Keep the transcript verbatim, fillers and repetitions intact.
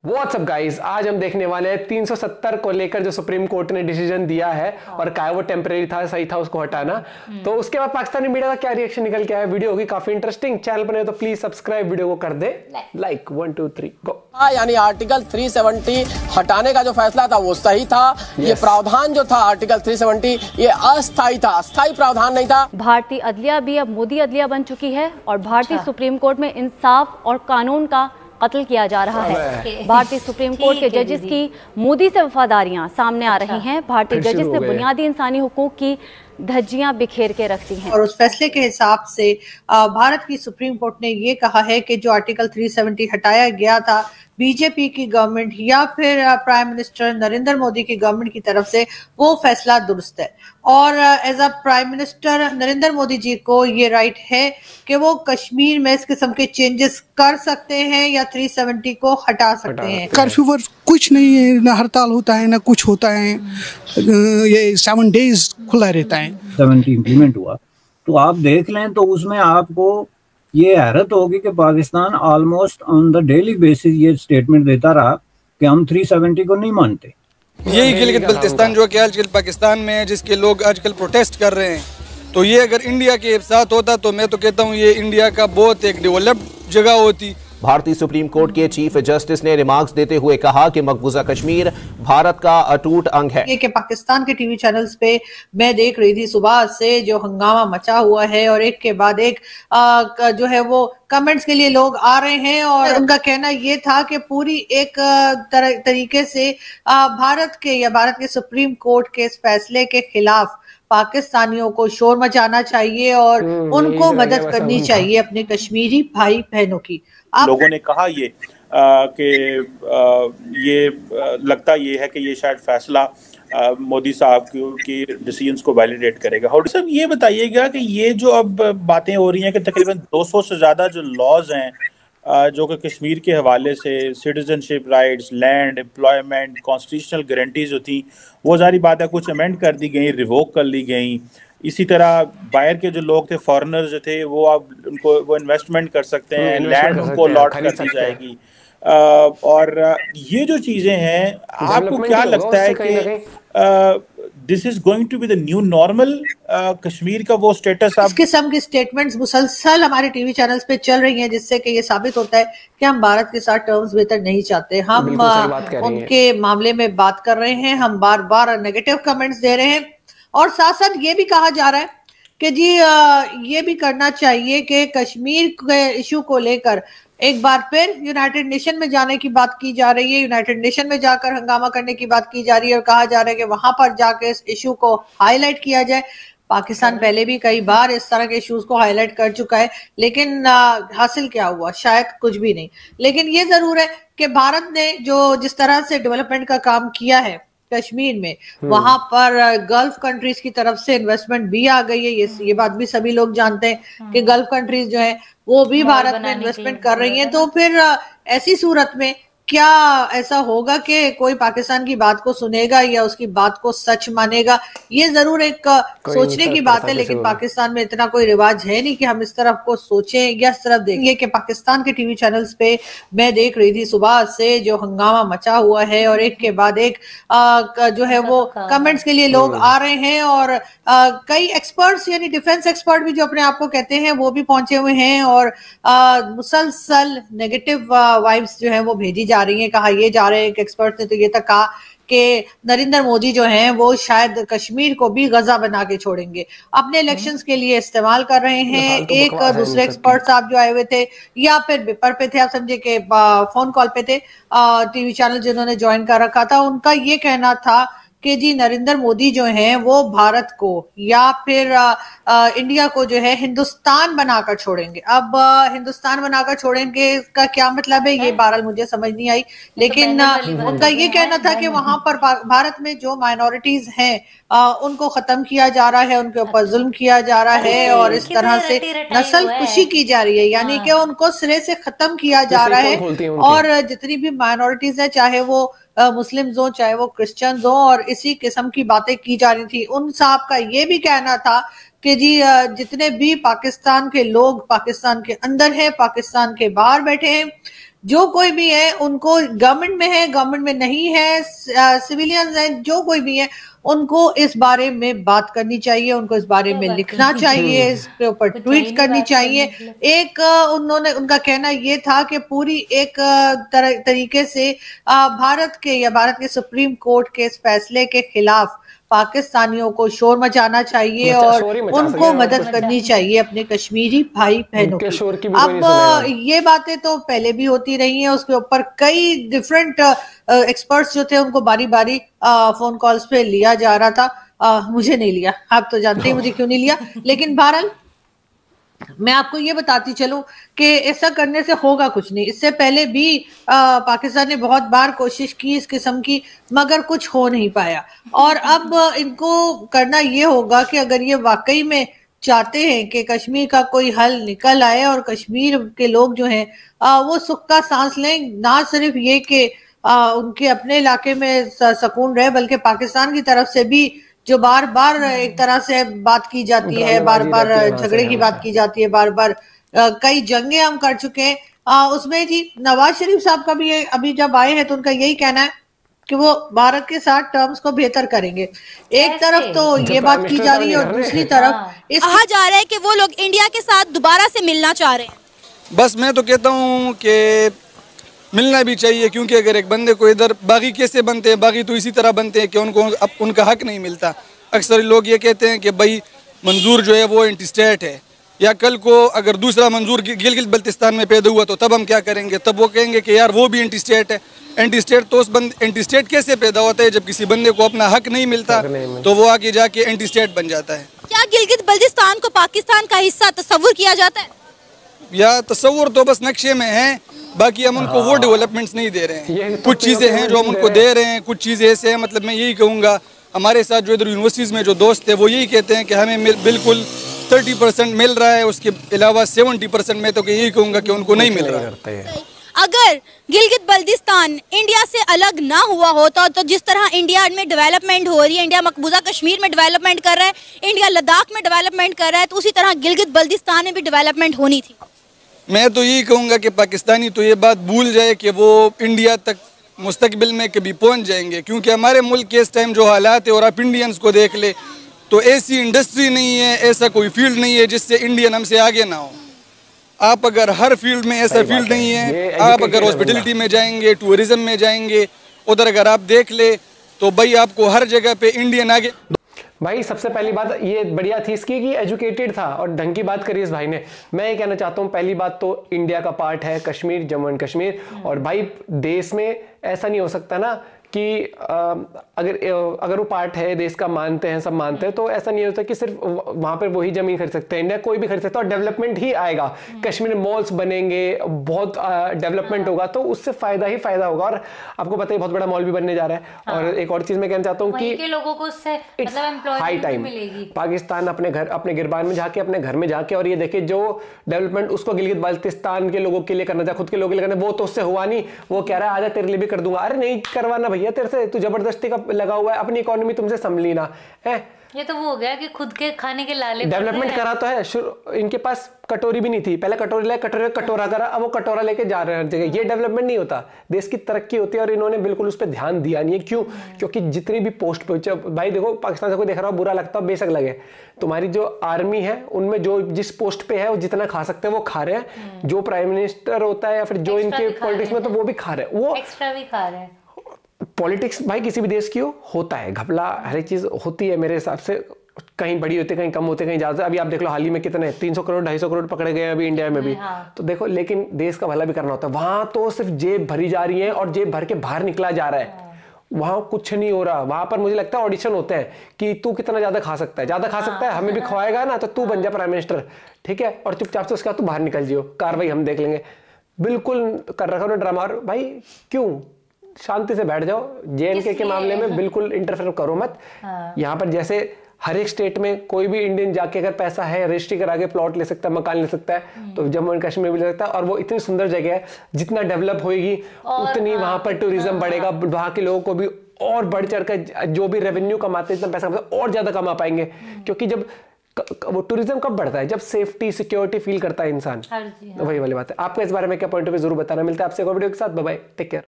WhatsApp guys, आज हम देखने वाले हैं तीन सौ सत्तर को लेकर जो सुप्रीम कोर्ट ने डिसीजन दिया है और क्या वो टेम्परेरी था, सही था उसको हटाना। तो उसके बाद पाकिस्तानी मीडिया का क्या रिएक्शन निकल के आया, वीडियो होगी काफी इंटरेस्टिंग। चैनल पर नहीं तो प्लीज सब्सक्राइब, वीडियो को कर दे like. One two three go. यानी आर्टिकल तीन सौ सत्तर हटाने का जो फैसला था वो सही था। yes. ये प्रावधान जो था आर्टिकल तीन सौ सत्तर ये अस्थायी था, अस्थायी प्रावधान नहीं था। भारतीय अदलिया भी अब मोदी अदलिया बन चुकी है और भारतीय सुप्रीम कोर्ट में इंसाफ और कानून का कत्ल किया जा रहा है। भारतीय सुप्रीम कोर्ट के जजेस की मोदी से वफादारियां सामने आ रही हैं। भारतीय जजेस ने बुनियादी इंसानी हुकूक की धज्जियां बिखेर के रखती हैं और उस फैसले के हिसाब से भारत की सुप्रीम कोर्ट ने ये कहा है कि जो आर्टिकल तीन सौ सत्तर हटाया गया था बीजेपी की गवर्नमेंट या फिर प्राइम मिनिस्टर नरेंद्र मोदी की गवर्नमेंट की तरफ से, वो फैसला दुरुस्त है। और as a prime minister Narendra Modi ji को ये राइट है कि वो कश्मीर में इस किस्म के चेंजेस कर सकते हैं या तीन सौ सत्तर को हटा सकते हैं। कर्फ्यू पर कुछ नहीं है, ना हड़ताल होता है ना कुछ होता है, ये सेवन डेज खुला रहता है। सेवेंटी इम्प्लीमेंट हुआ तो आप देख लें तो उसमें आपको ये हैरत होगी कि Pakistan almost on the daily basis ये स्टेटमेंट देता रहा कि हम तीन सौ सत्तर को नहीं मानते। यही गिलगित बल्तिस्तान जो कि आजकल पाकिस्तान में है, जिसके लोग आजकल प्रोटेस्ट कर रहे हैं, तो ये अगर इंडिया के साथ होता तो मैं तो कहता हूँ ये इंडिया का बहुत एक डेवलप्ड जगह होती। भारतीय सुप्रीम कोर्ट के चीफ जस्टिस ने रिमार्क्स देते हुए कहा कि मकबूजा कश्मीर भारत का अटूट अंग है। ये कि पाकिस्तान के टीवी चैनल्स पे मैं देख रही थी सुबह से जो हंगामा मचा हुआ है और एक के बाद एक आ, जो है वो कमेंट्स के लिए लोग आ रहे हैं और उनका कहना ये था कि पूरी एक तर, तरीके से आ, भारत के या भारत के सुप्रीम कोर्ट के इस फैसले के खिलाफ पाकिस्तानियों को शोर मचाना चाहिए और उनको मदद करनी चाहिए अपने कश्मीरी भाई बहनों की। आप लोगों ने कहा ये कि ये आ, लगता ये है कि ये शायद फैसला आ, मोदी साहब की डिसीजंस को वैलिडेट करेगा। और सब ये बताइएगा कि ये जो अब बातें हो रही हैं कि तकरीबन दो सौ से ज़्यादा जो लॉज हैं जो कि कश्मीर के हवाले से citizenship rights, land, employment, constitutional guarantees होती, वो सारी बातें कुछ अमेंड कर दी गई, रिवोक कर ली गई। इसी तरह बाहर के जो लोग थे, फॉरेनर्स जो थे, वो अब उनको वो इन्वेस्टमेंट कर सकते हैं, लैंड उनको अलॉट कर दी जाएगी। आ, और ये जो चीज़ें हैं, आपको क्या लगता है कि this is going to be the new normal? Kashmir का वो स्टेटस आप... इस किस्म की स्टेटमेंट्स मुसलसल हमारे टीवी चैनल्स पे चल रही हैं, जिससे कि ये साबित होता है कि हम भारत के साथ टर्म्स बेहतर नहीं चाहते। हम उनके मामले में बात कर रहे हैं, हम बार बार नेगेटिव कमेंट्स दे रहे हैं और साथ साथ ये भी कहा जा रहा है कि जी ये भी करना चाहिए कि कश्मीर के इशू को लेकर एक बार फिर यूनाइटेड नेशन में जाने की बात की जा रही है, यूनाइटेड नेशन में जाकर हंगामा करने की बात की जा रही है और कहा जा रहा है कि वहां पर जाकर इस इशू को हाईलाइट किया जाए। पाकिस्तान पहले भी कई बार इस तरह के इश्यूज को हाईलाइट कर चुका है, लेकिन आ, हासिल क्या हुआ? शायद कुछ भी नहीं। लेकिन ये जरूर है कि भारत ने जो जिस तरह से डेवलपमेंट का काम किया है कश्मीर में, वहां पर गल्फ कंट्रीज की तरफ से इन्वेस्टमेंट भी आ गई है। ये ये बात भी सभी लोग जानते हैं कि गल्फ कंट्रीज जो है वो भी भारत में इन्वेस्टमेंट कर रही हैं। तो फिर ऐसी सूरत में क्या ऐसा होगा कि कोई पाकिस्तान की बात को सुनेगा या उसकी बात को सच मानेगा? ये जरूर एक सोचने की बात है, लेकिन पाकिस्तान में इतना कोई रिवाज है नहीं कि हम इस तरफ को सोचें या इस तरफ देखें। कि पाकिस्तान के टीवी चैनल्स पे मैं देख रही थी सुबह से जो हंगामा मचा हुआ है और एक के बाद एक आ, जो है वो कमेंट्स के लिए लोग आ रहे हैं और आ, कई एक्सपर्ट्स यानी डिफेंस एक्सपर्ट भी जो अपने आप को कहते हैं वो भी पहुंचे हुए हैं और मुसलसल नेगेटिव वाइब्स जो है वो भेजी जा रही है। कहा ये जा रहे हैं, एक्सपर्ट ने तो ये तक कहा कि नरेंद्र मोदी जो हैं वो शायद कश्मीर को भी गजा बना के छोड़ेंगे, अपने इलेक्शंस के लिए इस्तेमाल कर रहे हैं। तो एक दूसरे एक्सपर्ट साहब जो आए हुए थे या फिर पेपर पे थे, आप समझे कि फोन कॉल पे थे, टीवी चैनल जिन्होंने ज्वाइन कर रखा था, उनका ये कहना था कि जी नरेंद्र मोदी जो हैं वो भारत को या फिर आ, आ, इंडिया को जो है हिंदुस्तान बनाकर छोड़ेंगे। अब आ, हिंदुस्तान बनाकर छोड़ेंगे का क्या मतलब है ये बहरहाल मुझे समझ नहीं आई, लेकिन तो उनका ये कहना था कि वहां पर भारत में जो माइनॉरिटीज हैं आ, उनको खत्म किया जा रहा है, उनके ऊपर जुल्म किया जा रहा है और इस तरह से नस्ल खुशी की जा रही है, यानी कि उनको सिरे से खत्म किया जा रहा है। और जितनी भी माइनॉरिटीज है, चाहे वो मुस्लिम्स हो चाहे वो क्रिश्चियंस हो, और इसी किस्म की बातें की जा रही थी। उन साहब का ये भी कहना था कि जी जितने भी पाकिस्तान के लोग पाकिस्तान के अंदर है, पाकिस्तान के बाहर बैठे हैं, जो कोई भी है, उनको गवर्नमेंट में है, गवर्नमेंट में नहीं है, सिविलियंस हैं, जो कोई भी है, उनको इस बारे में बात करनी चाहिए, उनको इस बारे में लिखना चाहिए, इसके ऊपर ट्वीट करनी चाहिए। एक उन्होंने उनका कहना ये था कि पूरी एक तरह तरीके से भारत के या भारत के सुप्रीम कोर्ट के इस फैसले के खिलाफ पाकिस्तानियों को शोर मचाना चाहिए और उनको मदद करनी चाहिए अपने कश्मीरी भाई बहनों की। अब ये बातें तो पहले भी होती रही हैं, उसके ऊपर कई डिफरेंट एक्सपर्ट्स जो थे उनको बारी बारी फोन कॉल्स पे लिया जा रहा था। आ, मुझे नहीं लिया, आप तो जानते हैं मुझे क्यों नहीं लिया, लेकिन बहरहाल मैं आपको ये बताती चलूं कि ऐसा करने से होगा कुछ नहीं। इससे पहले भी आ, पाकिस्तान ने बहुत बार कोशिश की इस किस्म की, मगर कुछ हो नहीं पाया। और अब इनको करना ये होगा कि अगर ये वाकई में चाहते हैं कि कश्मीर का कोई हल निकल आए और कश्मीर के लोग जो हैं वो सुख का सांस लें, ना सिर्फ ये कि उनके अपने इलाके में सुकून रहे, बल्कि पाकिस्तान की तरफ से भी जो बार बार एक तरह से बात की जाती है, बार बार झगड़े की बात की जाती है, बार बार कई जंगे हम कर चुके हैं, आ, उसमें जी नवाज शरीफ साहब का भी अभी जब आए हैं तो उनका यही कहना है कि वो भारत के साथ टर्म्स को बेहतर करेंगे। एक तरफ तो ये बात की जा रही है और दूसरी तरफ इस कहा जा रहा है कि वो लोग इंडिया के साथ दोबारा से मिलना चाह रहे हैं। बस मैं तो कहता हूँ कि मिलना भी चाहिए, क्योंकि अगर एक बंदे को इधर बागी कैसे बनते हैं, बागी तो इसी तरह बनते हैं कि उनको अब उनका हक नहीं मिलता। अक्सर लोग ये कहते हैं कि भाई मंजूर जो है वो एंटी स्टेट है, या कल को अगर दूसरा मंजूर गिलगित बल्तिस्तान में पैदा हुआ तो तब हम क्या करेंगे, तब वो कहेंगे कि यार वो भी एंटी स्टेट है। एंटी स्टेट तो उस बंद एंटी स्टेट कैसे पैदा होता है, जब किसी बंदे को अपना हक नहीं मिलता तो वो आगे जाके एंटी स्टेट बन जाता है। क्या गिलगित बल्तिस्तान को पाकिस्तान का हिस्सा तस्वुर किया जाता है? या तस्वुर तो बस नक्शे में है, बाकी हम उनको वो डेवलपमेंट्स नहीं दे रहे हैं। कुछ चीज़ें हैं जो हम उनको दे रहे हैं, कुछ चीज़ें ऐसे हैं, मतलब मैं यही कहूँगा हमारे साथ जो इधर यूनिवर्सिटीज़ में जो दोस्त हैं वो यही कहते हैं कि हमें बिल्कुल थर्टी परसेंट मिल रहा है, उसके अलावा सेवेंटी परसेंट में तो यही कहूँगा कि उनको नहीं मिल रहा है। अगर गिलगित बल्तिस्तान इंडिया से अलग ना हुआ होता तो जिस तरह इंडिया में डेवलपमेंट हो रही है, इंडिया मकबूजा कश्मीर में डेवलपमेंट कर रहा है, इंडिया लद्दाख में डेवलपमेंट कर रहा है, तो उसी तरह गिलगित बल्तिस्तान में भी डेवलपमेंट होनी थी। मैं तो यही कहूँगा कि पाकिस्तानी तो ये बात भूल जाए कि वो इंडिया तक मुस्तकबिल में कभी पहुँच जाएंगे, क्योंकि हमारे मुल्क के इस टाइम जो हालात है और आप इंडियंस को देख ले तो ऐसी इंडस्ट्री नहीं है, ऐसा कोई फील्ड नहीं है जिससे इंडियन हमसे आगे ना हो। आप अगर हर फील्ड में ऐसा फील्ड नहीं है, आप अगर हॉस्पिटलिटी में जाएंगे, टूरिज्म में जाएंगे, उधर अगर आप देख ले तो भाई आपको हर जगह पे इंडियन आगे। भाई सबसे पहली बात ये बढ़िया थी इसकी कि एजुकेटेड था और ढंग की बात करी इस भाई ने। मैं ये कहना चाहता हूँ, पहली बात तो इंडिया का पार्ट है कश्मीर, जम्मू एंड कश्मीर, और भाई देश में ऐसा नहीं हो सकता ना कि अगर अगर वो पार्ट है देश का, मानते हैं सब मानते हैं, तो ऐसा नहीं होता कि सिर्फ वहाँ पर वही जमीन खरीद सकते हैं, इंडिया कोई भी खरीद सकता है और डेवलपमेंट ही आएगा। कश्मीर में मॉल्स बनेंगे, बहुत डेवलपमेंट होगा, तो उससे फायदा ही फायदा होगा। और आपको पता है बहुत बड़ा मॉल भी बनने जा रहा है। हाँ। और एक और चीज मैं कहना चाहता हूँ कि लोगों को उससे मतलब एम्प्लॉयमेंट भी मिलेगी। पाकिस्तान अपने घर अपने गिरबान में जाके अपने घर में जाके और ये देखे जो डेवलपमेंट उसको गिलगित बाल्टिस्तान के लोगों के लिए करना था, खुद के लोगों के लिए करना, वो तो उससे हुआ नहीं। वो कह रहा है आजा तेरे लिए भी कर दूंगा। अरे नहीं करवाना भैया तेरे से, तू जबरदस्ती का लगा हुआ है, अपनी इकोनॉमी तुमसे संभली ना है। ये तो वो हो गया कि खुद के खाने के लाले डेवलपमेंट करा तो है, इनके पास कटोरी भी नहीं थी, पहले कटोरी ले कटोरी कटोरा करा, अब वो कटोरा लेके जा रहे हैं हर जगह। ये डेवलपमेंट नहीं होता, देश की तरक्की होती है और इन्होंने बिल्कुल उस पर ध्यान दिया नहीं है। क्यों? क्योंकि जितनी भी पोस्ट पे, भाई देखो पाकिस्तान से कोई देख रहा हो बुरा लगता हो बेशक लगे, तुम्हारी जो आर्मी है उनमें जो जिस पोस्ट पे है वो जितना खा सकते हैं वो खा रहे हैं, जो प्राइम मिनिस्टर होता है या फिर जो इनके पॉलिटिक्स में तो वो भी खा रहे हैं, वो एक्स्ट्रा भी खा रहे हैं। पॉलिटिक्स भाई किसी भी देश की हो होता है, घपला हर एक चीज होती है मेरे हिसाब से, कहीं बड़ी होती है कहीं कम होते कहीं ज्यादा। अभी आप देख लो हाल ही में कितने तीन सौ करोड़ ढाई सौ करोड़ पकड़े गए अभी इंडिया में भी। हाँ। तो देखो लेकिन देश का भला भी करना होता है। वहां तो सिर्फ जेब भरी जा रही है और जेब भर के बाहर निकला जा रहा है। हाँ। वहां कुछ नहीं हो रहा। वहां पर मुझे लगता है ऑडिशन होते हैं कि तू कितना ज्यादा खा सकता है, ज्यादा खा हाँ। सकता है, हमें भी खवाएगा ना तो तू बन जा प्राइम मिनिस्टर, ठीक है, और चुपचाप से उसके बाद तू बाहर निकल जियो, कार्रवाई हम देख लेंगे। बिल्कुल कर रखा उन्होंने ड्रामा। और भाई क्यों, शांति से बैठ जाओ। जेएनके के मामले में बिल्कुल इंटरफेयर करो मत। हाँ। यहाँ पर जैसे हर एक स्टेट में कोई भी इंडियन जाके अगर पैसा है रजिस्ट्री करा के प्लॉट ले सकता है, मकान ले सकता है, तो जम्मू एंड कश्मीर भी ले सकता है। और वो इतनी सुंदर जगह है, जितना डेवलप होएगी उतनी वहां पर टूरिज्म बढ़ेगा, वहां के लोगों को भी और बढ़ चढ़ कर जो भी रेवेन्यू कमाते हैं, जितना पैसा कमाते हैं और ज्यादा कमा पाएंगे। क्योंकि जब वो टूरिज्म कब बढ़ता है? जब सेफ्टी सिक्योरिटी फील करता है इंसान। हाँ जी, हाँ। वही वाली बात है। आपका इस बारे में क्या पॉइंट ऑफ व्यू जरूर बताना। मिलता है आपसे एक और वीडियो के साथ। Bye bye, take care.